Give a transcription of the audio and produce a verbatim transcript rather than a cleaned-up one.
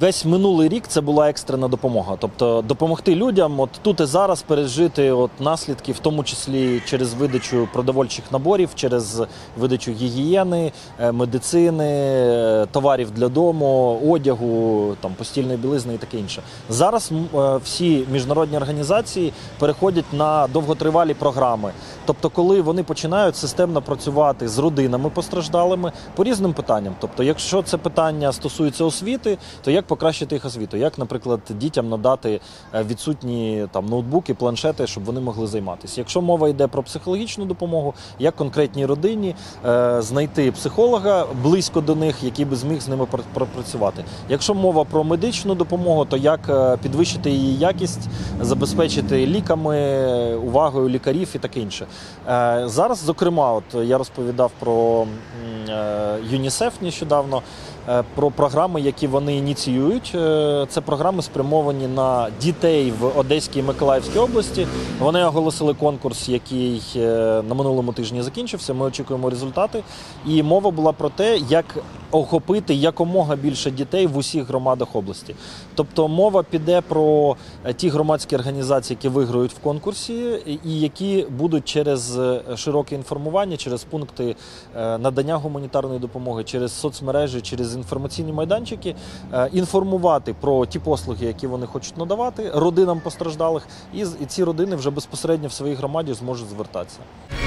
Весь минулий рік це була екстрена допомога. Тобто допомогти людям от тут і зараз пережити от наслідки, в тому числі через видачу продовольчих наборів, через видачу гігієни, медицини, товарів для дому, одягу, там, постільної білизни і таке інше. Зараз всі міжнародні організації переходять на довготривалі програми. Тобто коли вони починають системно працювати з родинами постраждалими по різним питанням. Тобто якщо це питання стосується освіти, то як покращити їх освіту? Як, наприклад, дітям надати відсутні там ноутбуки, планшети, щоб вони могли займатися? Якщо мова йде про психологічну допомогу, як конкретній родині е, знайти психолога близько до них, який би зміг з ними пропрацювати. Якщо мова про медичну допомогу, то як підвищити її якість, забезпечити ліками, увагою лікарів і таке інше. Е, зараз, зокрема, от я розповідав про е, ЮНІСЕФ нещодавно, про програми, які вони ініціюють. Це програми спрямовані на дітей в Одеській і Миколаївській області. Вони оголосили конкурс, який на минулому тижні закінчився. Ми очікуємо результати. І мова була про те, як охопити якомога більше дітей в усіх громадах області. Тобто мова піде про ті громадські організації, які виграють в конкурсі і які будуть через широке інформування, через пункти надання гуманітарної допомоги, через соцмережі, через інформаційні майданчики інформувати про ті послуги, які вони хочуть надавати родинам постраждалих, і ці родини вже безпосередньо в своїй громаді зможуть звертатися.